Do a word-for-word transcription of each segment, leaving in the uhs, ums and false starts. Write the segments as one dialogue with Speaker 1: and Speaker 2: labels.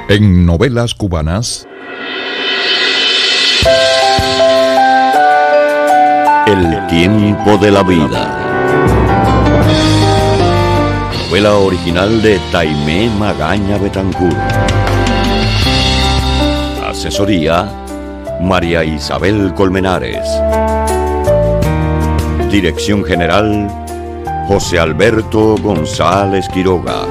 Speaker 1: En Novelas Cubanas.
Speaker 2: El tiempo de la vida. Novela original de Taimé Magaña Betancourt. Asesoría: María Isabel Colmenares. Dirección general: José Alberto González Quiroga.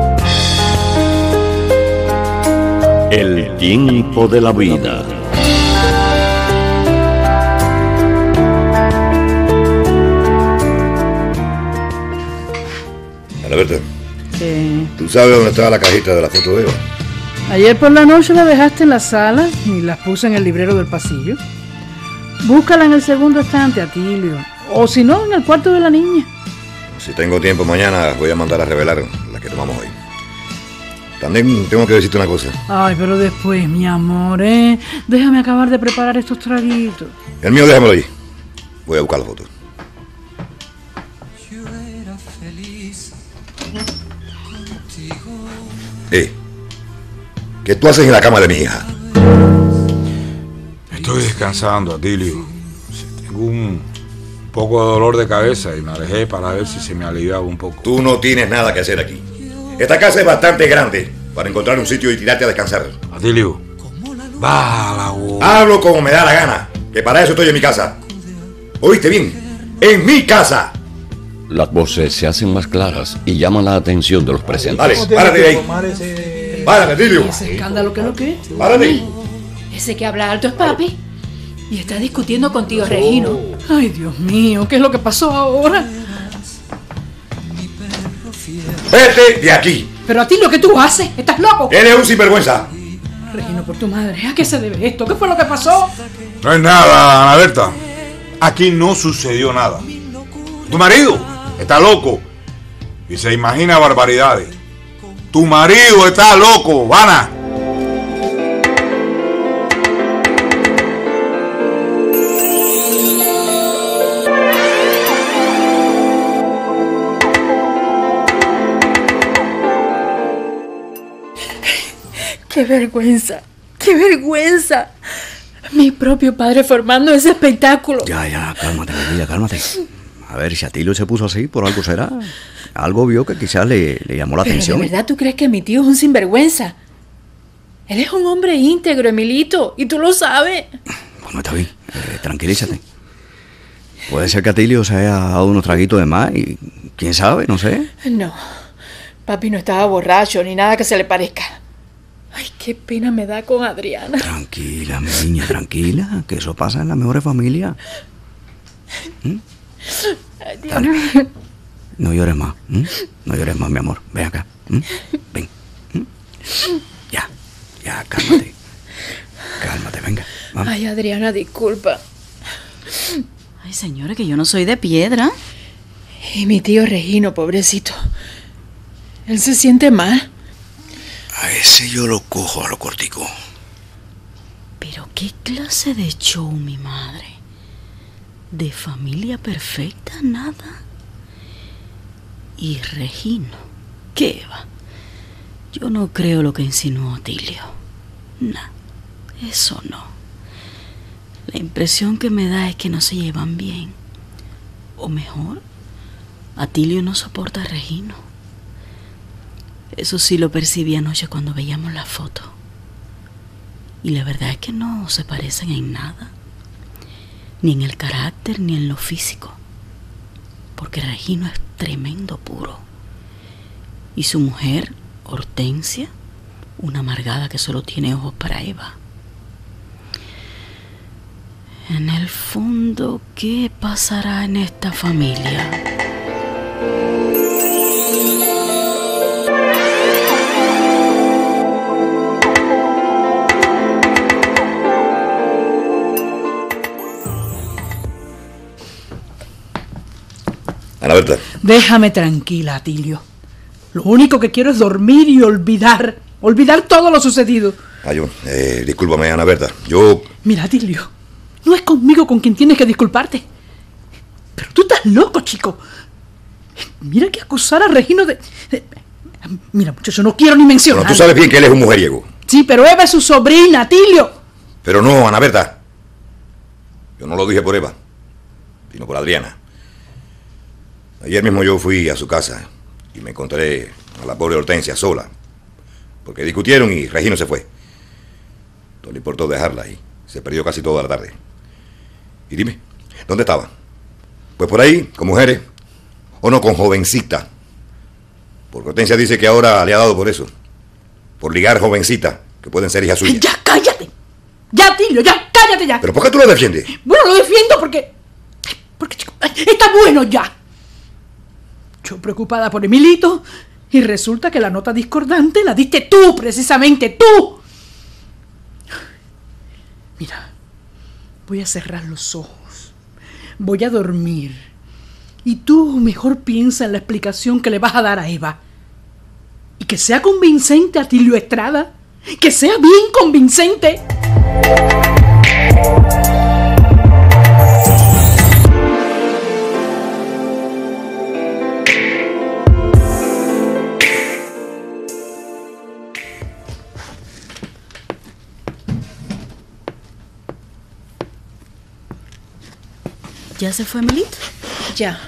Speaker 2: El tiempo de la vida.
Speaker 3: Alberto,
Speaker 4: ¿Qué?
Speaker 3: ¿tú sabes dónde estaba la cajita de la foto de Eva?
Speaker 4: Ayer por la noche la dejaste en la sala y las puse en el librero del pasillo. Búscala en el segundo estante, Atilio. O si no, en el cuarto de la niña.
Speaker 3: Si tengo tiempo mañana voy a mandar a revelar la que tomamos hoy. También tengo que decirte una cosa.
Speaker 4: Ay, pero después, mi amor, ¿eh? Déjame acabar de preparar estos traguitos.
Speaker 3: El mío déjamelo ahí. Voy a buscar la foto. Eh, ¿qué tú haces en la cama de mi hija?
Speaker 5: Estoy descansando, Atilio. Tengo un poco de dolor de cabeza y me alejé para ver si se me aliviaba un poco.
Speaker 3: Tú no tienes nada que hacer aquí. Esta casa es bastante grande para encontrar un sitio y tirarte a descansar.
Speaker 5: Atilio, baja la voz.
Speaker 3: Hablo como me da la gana, que para eso estoy en mi casa. ¿Oíste bien? ¡En mi casa!
Speaker 2: Las voces se hacen más claras y llaman la atención de los presentes.
Speaker 3: Vale, párate de ahí. Párate, Atilio.
Speaker 4: Ese escándalo, ¿qué es lo que es?
Speaker 3: Párate.
Speaker 6: Ese que habla alto es papi. Y está discutiendo con tío Regino.
Speaker 4: Ay, Dios mío, ¿qué es lo que pasó ahora?
Speaker 3: ¡Vete de aquí!
Speaker 4: Pero Atilio, ¿qué tú haces? ¿Estás loco?
Speaker 3: Él es un sinvergüenza.
Speaker 4: Regino, por tu madre, ¿a qué se debe esto? ¿Qué fue lo que pasó?
Speaker 5: No es nada, Ana Berta. Aquí no sucedió nada. Tu marido está loco y se imagina barbaridades. Tu marido está loco, Vana.
Speaker 6: ¡Qué vergüenza! ¡Qué vergüenza! Mi propio padre formando ese espectáculo.
Speaker 7: Ya, ya, cálmate, mi vida, cálmate. A ver, si Atilio se puso así, por algo será. Algo vio que quizás le, le llamó la
Speaker 6: Pero
Speaker 7: atención.
Speaker 6: ¿de verdad tú crees que mi tío es un sinvergüenza? Él es un hombre íntegro, Emilito, y tú lo sabes.
Speaker 7: Bueno, está bien, eh, tranquilízate. Puede ser que Atilio se haya dado unos traguitos de más y quién sabe, no sé.
Speaker 6: No, papi no estaba borracho ni nada que se le parezca. Ay, qué pena me da con Adriana.
Speaker 7: Tranquila, mi niña, tranquila, que eso pasa en las mejores familias. ¿Mm?
Speaker 6: Ay, Dios
Speaker 7: Dale.
Speaker 6: mío.
Speaker 7: No llores más, ¿m? No llores más, mi amor. Ven acá. ¿M? Ven. ¿M? Ya, ya, cálmate. Cálmate, venga. Vamos.
Speaker 6: Ay, Adriana, disculpa.
Speaker 8: Ay, señora, que yo no soy de piedra.
Speaker 6: Y mi tío Regino, pobrecito. Él se siente mal.
Speaker 7: A ese yo lo cojo a lo cortico.
Speaker 8: Pero qué clase de show, mi madre. De familia perfecta, nada. Y Regino, ¿qué va? Yo no creo lo que insinuó Atilio. No, eso no. La impresión que me da es que no se llevan bien. O mejor, Atilio no soporta a Regino. Eso sí lo percibí anoche cuando veíamos la foto. Y la verdad es que no se parecen en nada. Ni en el carácter ni en lo físico. Porque Regino es tremendo puro. Y su mujer, Hortensia, una amargada que solo tiene ojos para Eva. En el fondo, ¿qué pasará en esta familia?
Speaker 3: Ana Berta.
Speaker 4: Déjame tranquila, Atilio. Lo único que quiero es dormir y olvidar. Olvidar todo lo sucedido.
Speaker 3: Ay, yo, eh, discúlpame, Ana Berta. Yo...
Speaker 4: Mira, Atilio, no es conmigo con quien tienes que disculparte. Pero tú estás loco, chico. Mira que acusar a Regino de... de... Mira, muchacho, no quiero ni mencionar.
Speaker 3: Bueno, tú sabes bien que él es un mujeriego.
Speaker 4: Sí, pero Eva es su sobrina, Tilio.
Speaker 3: Pero no, Ana Berta. Yo no lo dije por Eva, sino por Adriana. Ayer mismo yo fui a su casa y me encontré a la pobre Hortensia sola, porque discutieron y Regino se fue. No le importó dejarla y se perdió casi toda la tarde. Y dime, ¿dónde estaba? Pues por ahí, con mujeres, o no, con jovencita. Porque Hortensia dice que ahora le ha dado por eso, por ligar jovencitas que pueden ser hijas suyas.
Speaker 4: Ya, cállate. Ya, Tilio, ya, cállate ya.
Speaker 3: ¿Pero por qué tú lo defiendes?
Speaker 4: Bueno, lo defiendo porque... Porque, chico, está bueno ya. Yo preocupada por Emilito y resulta que la nota discordante la diste tú, precisamente tú. Mira, voy a cerrar los ojos, voy a dormir y tú mejor piensa en la explicación que le vas a dar a Eva y que sea convincente a Tilio Estrada, que sea bien convincente.
Speaker 8: ¿Ya se fue Emilito?
Speaker 6: Ya.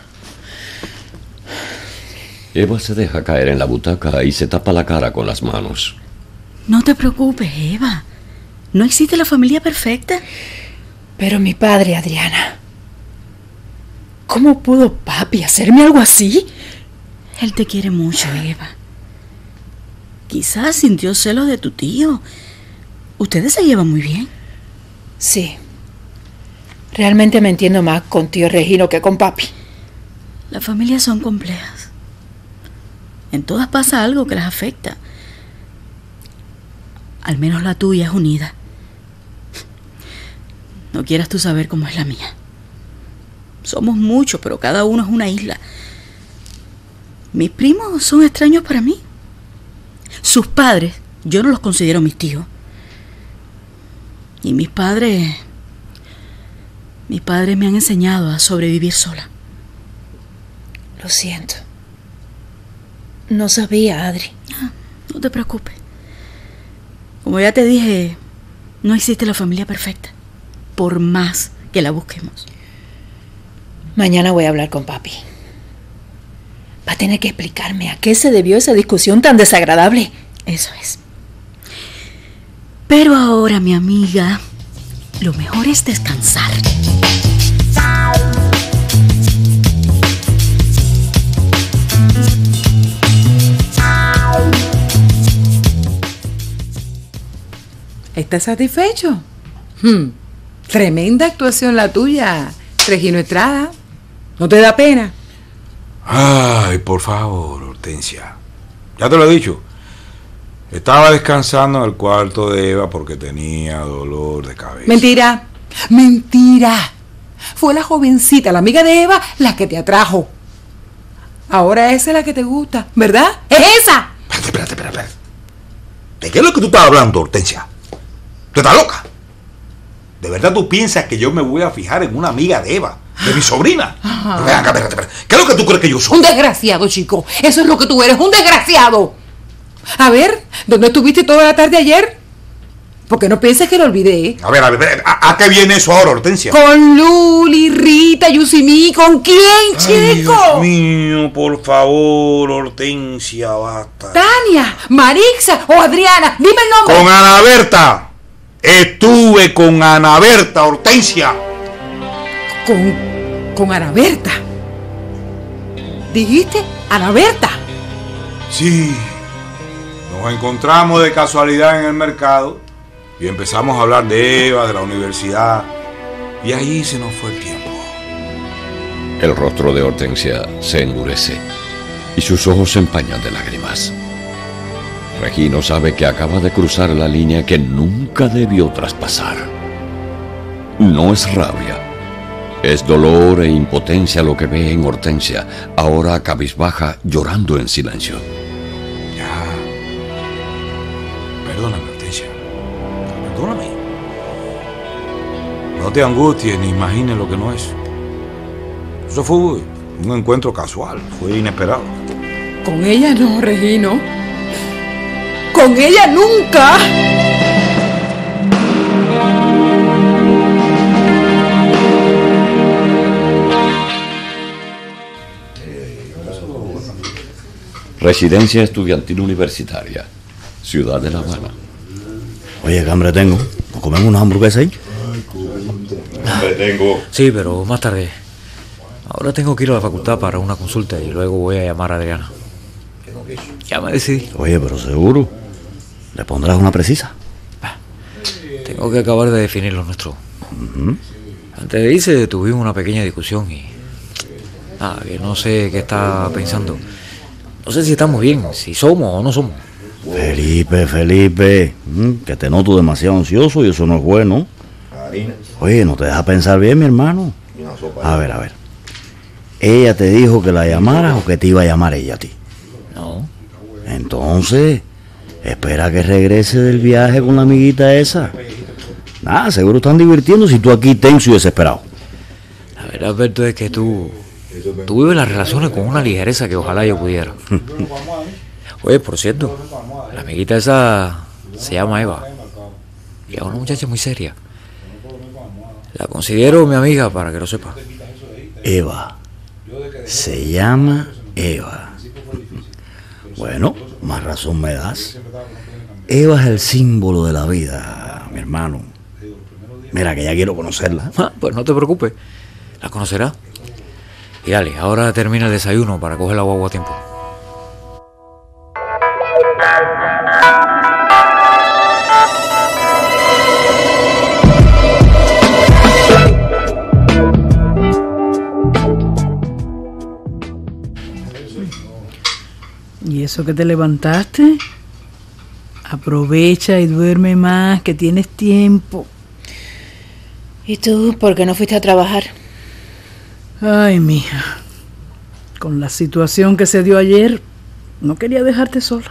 Speaker 2: Eva se deja caer en la butaca y se tapa la cara con las manos.
Speaker 8: No te preocupes, Eva. No existe la familia perfecta.
Speaker 6: Pero mi padre, Adriana, ¿cómo pudo papi hacerme algo así?
Speaker 8: Él te quiere mucho, Eva. Quizás sintió celos de tu tío. Ustedes se llevan muy bien.
Speaker 6: Sí. Realmente me entiendo más con tío Regino que con papi.
Speaker 8: Las familias son complejas. En todas pasa algo que las afecta. Al menos la tuya es unida. No quieras tú saber cómo es la mía. Somos muchos, pero cada uno es una isla. Mis primos son extraños para mí. Sus padres, yo no los considero mis tíos. Y mis padres... Mis padres me han enseñado a sobrevivir sola.
Speaker 6: Lo siento. No sabía, Adri.
Speaker 8: Ah, no te preocupes. Como ya te dije, no existe la familia perfecta, por más que la busquemos.
Speaker 6: Mañana voy a hablar con papi. Va a tener que explicarme a qué se debió esa discusión tan desagradable.
Speaker 8: Eso es. Pero ahora, mi amiga, lo mejor es descansar.
Speaker 9: ¿Estás satisfecho? Hmm. Tremenda actuación la tuya, Regino Estrada. ¿No te da pena?
Speaker 5: Ay, por favor, Hortensia. Ya te lo he dicho. Estaba descansando en el cuarto de Eva porque tenía dolor de cabeza.
Speaker 9: Mentira, mentira. Fue la jovencita, la amiga de Eva, la que te atrajo. Ahora esa es la que te gusta, ¿verdad? ¡Es esa!
Speaker 5: Espérate, espérate, espérate, espérate. ¿De qué es lo que tú estás hablando, Hortensia? ¿Tú estás loca? ¿De verdad tú piensas que yo me voy a fijar en una amiga de Eva, de mi sobrina? Pero ven acá, espérate, espérate. ¿Qué es lo que tú crees que yo soy?
Speaker 9: Un desgraciado, chico. Eso es lo que tú eres, un desgraciado. A ver, ¿dónde estuviste toda la tarde ayer? Porque no pienses que lo olvidé.
Speaker 5: A ver, a ver, ¿a, a qué viene eso ahora, Hortensia?
Speaker 9: Con Luli, Rita, Yusimí, ¿con quién, chico?
Speaker 5: Ay, Dios mío, por favor, Hortensia, basta.
Speaker 9: Tania, Marixa o Adriana, dime el nombre.
Speaker 5: Con Ana Berta. Estuve con Ana Berta, Hortensia.
Speaker 9: Con, con Ana Berta. ¿Dijiste Ana Berta?
Speaker 5: Sí. Nos encontramos de casualidad en el mercado y empezamos a hablar de Eva, de la universidad, y ahí se nos fue el tiempo.
Speaker 2: El rostro de Hortensia se endurece y sus ojos se empañan de lágrimas. Regino sabe que acaba de cruzar la línea que nunca debió traspasar. No es rabia, es dolor e impotencia lo que ve en Hortensia, ahora cabizbaja, llorando en silencio.
Speaker 5: Ya. Perdóname, Hortensia. Perdóname. No te angusties ni imagines lo que no es. Eso fue un encuentro casual, fue inesperado.
Speaker 9: Con ella no, Regino. con ella nunca.
Speaker 2: Residencia Estudiantil Universitaria, Ciudad de La Habana.
Speaker 7: Oye, ¿qué hambre tengo? ¿Nos comemos unas hamburguesas ahí?
Speaker 3: Hambre tengo.
Speaker 10: Sí, pero más tarde. Ahora tengo que ir a la facultad para una consulta y luego voy a llamar a Adriana. Ya me decidí.
Speaker 7: Oye, pero seguro. ¿Le pondrás una precisa?
Speaker 10: Tengo que acabar de definir lo nuestro.
Speaker 7: Uh-huh.
Speaker 10: Antes de irse tuvimos una pequeña discusión y... Nada, que no sé qué está pensando. No sé si estamos bien, si somos o no somos.
Speaker 7: Felipe, Felipe, que te noto demasiado ansioso y eso no es bueno. Oye, ¿no te deja pensar bien, mi hermano? A ver, a ver. ¿Ella te dijo que la llamaras o que te iba a llamar ella a ti?
Speaker 10: No.
Speaker 7: Entonces, espera que regrese del viaje con la amiguita esa. Nada, seguro están divirtiendo si tú aquí tenso y desesperado.
Speaker 10: La verdad, Alberto, es que tú... Tú vives las relaciones con una ligereza que ojalá yo pudiera. Oye, por cierto, la amiguita esa se llama Eva. Y es una muchacha muy seria. La considero mi amiga, para que lo sepa.
Speaker 7: Eva. Se llama Eva. Bueno, más razón me das. Eva es el símbolo de la vida, mi hermano. Mira, que ya quiero conocerla.
Speaker 10: Ah, pues no te preocupes, la conocerás. Y dale, ahora termina el desayuno para coger la guagua a tiempo.
Speaker 4: ¿Y eso que te levantaste? Aprovecha y duerme más, que tienes tiempo.
Speaker 6: ¿Y tú por qué no fuiste a trabajar?
Speaker 4: Ay, mija, con la situación que se dio ayer, no quería dejarte sola.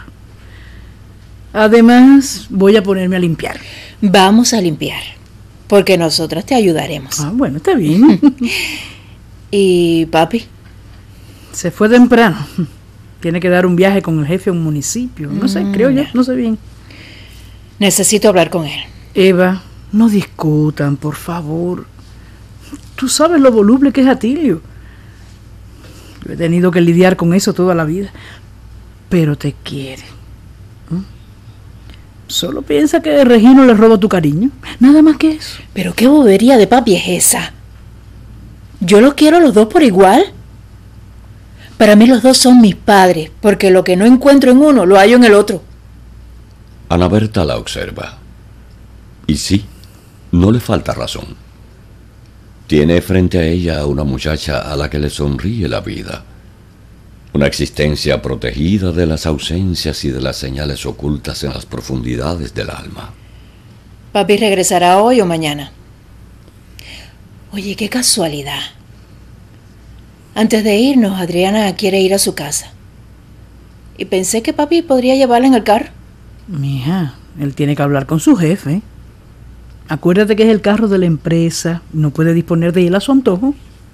Speaker 4: Además, voy a ponerme a limpiar.
Speaker 6: Vamos a limpiar, porque nosotras te ayudaremos.
Speaker 4: Ah, bueno, está bien.
Speaker 6: ¿Y papi?
Speaker 4: Se fue temprano. Tiene que dar un viaje con el jefe a un municipio. No sé, creo yo, no sé bien.
Speaker 6: Necesito hablar con él.
Speaker 4: Eva, no discutan, por favor. Tú sabes lo voluble que es Atilio. Yo he tenido que lidiar con eso toda la vida. Pero te quiere. ¿Mm? Solo piensa que Regino le roba tu cariño. Nada más que eso.
Speaker 6: Pero qué bobería de papi es esa. Yo los quiero a los dos por igual. Para mí los dos son mis padres, porque lo que no encuentro en uno lo hallo en el otro.
Speaker 2: Ana Berta la observa. Y sí, no le falta razón. Tiene frente a ella a una muchacha a la que le sonríe la vida. Una existencia protegida de las ausencias y de las señales ocultas en las profundidades del alma.
Speaker 6: Papi regresará hoy o mañana. Oye, qué casualidad. Antes de irnos, Adriana quiere ir a su casa. Y pensé que papi podría llevarla en el carro.
Speaker 4: Mija, él tiene que hablar con su jefe. Acuérdate que es el carro de la empresa. No puede disponer de él a su antojo.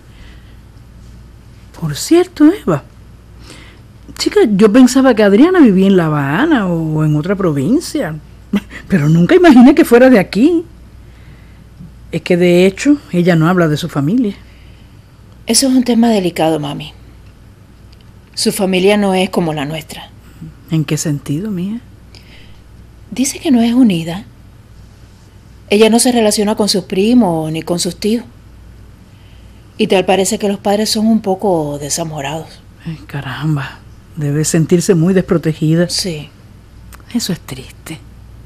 Speaker 4: Por cierto, Eva. Chica, yo pensaba que Adriana vivía en La Habana o en otra provincia. Pero nunca imaginé que fuera de aquí. Es que de hecho, ella no habla de su familia.
Speaker 6: Eso es un tema delicado, mami. Su familia no es como la nuestra.
Speaker 4: ¿En qué sentido, mía?
Speaker 6: Dice que no es unida. Ella no se relaciona con sus primos ni con sus tíos. Y tal parece que los padres son un poco desamorados.
Speaker 4: Ay, caramba. Debe sentirse muy desprotegida.
Speaker 6: Sí.
Speaker 4: Eso es triste.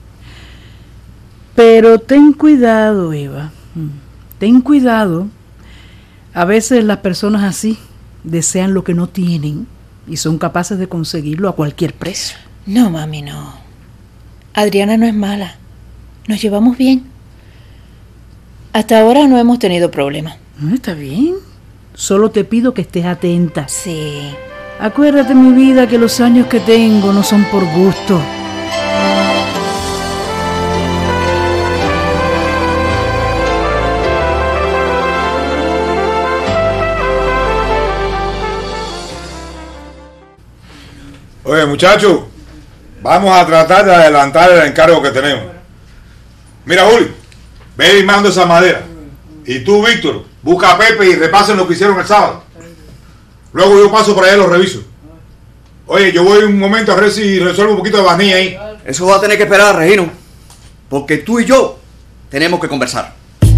Speaker 4: Pero ten cuidado, Eva. Ten cuidado. A veces las personas así desean lo que no tienen y son capaces de conseguirlo a cualquier precio.
Speaker 6: No, mami, no. Adriana no es mala. Nos llevamos bien. Hasta ahora no hemos tenido problemas.
Speaker 4: No, está bien. Solo te pido que estés atenta.
Speaker 6: Sí.
Speaker 4: Acuérdate, mi vida, que los años que tengo no son por gusto.
Speaker 5: Oye, muchacho, Vamos a tratar de adelantar el encargo que tenemos. Mira, Juli, ve y mando esa madera. Y tú, Víctor, busca a Pepe y repasen lo que hicieron el sábado. Luego yo paso por allá y lo reviso. Oye, yo voy un momento a ver si resuelvo un poquito de barniz ahí.
Speaker 11: Eso va a tener que esperar, Regino. Porque tú y yo tenemos que conversar.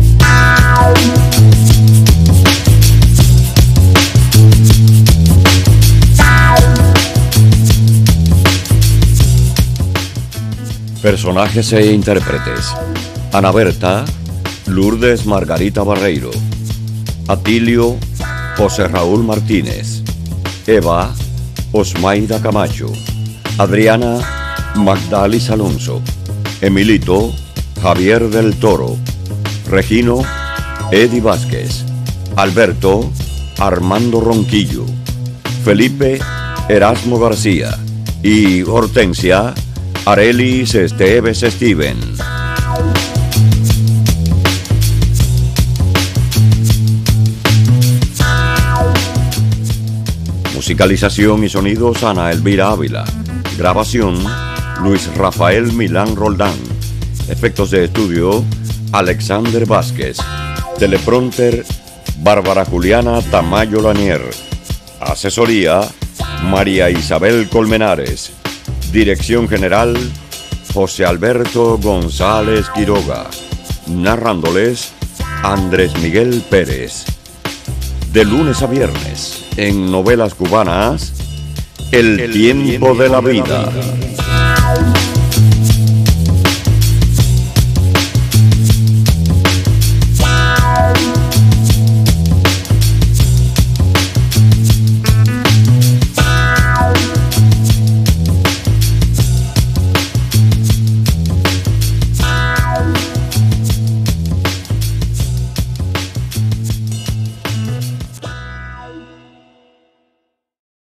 Speaker 2: Personajes e intérpretes: Ana Berta, Lourdes Margarita Barreiro; Atilio, José Raúl Martínez; Eva, Osmaida Camacho; Adriana, Magdalis Alonso; Emilito, Javier del Toro; Regino, Eddie Vázquez; Alberto, Armando Ronquillo; Felipe, Erasmo García; y Hortensia, Arelis Esteves Steven. Musicalización y sonidos: Ana Elvira Ávila. Grabación: Luis Rafael Milán Roldán. Efectos de estudio: Alexander Vázquez. Teleprompter: Bárbara Juliana Tamayo Lanier. Asesoría: María Isabel Colmenares. Dirección general: José Alberto González Quiroga. Narrándoles: Andrés Miguel Pérez. De lunes a viernes, en Novelas Cubanas, El, El tiempo, tiempo de la vida. De la vida.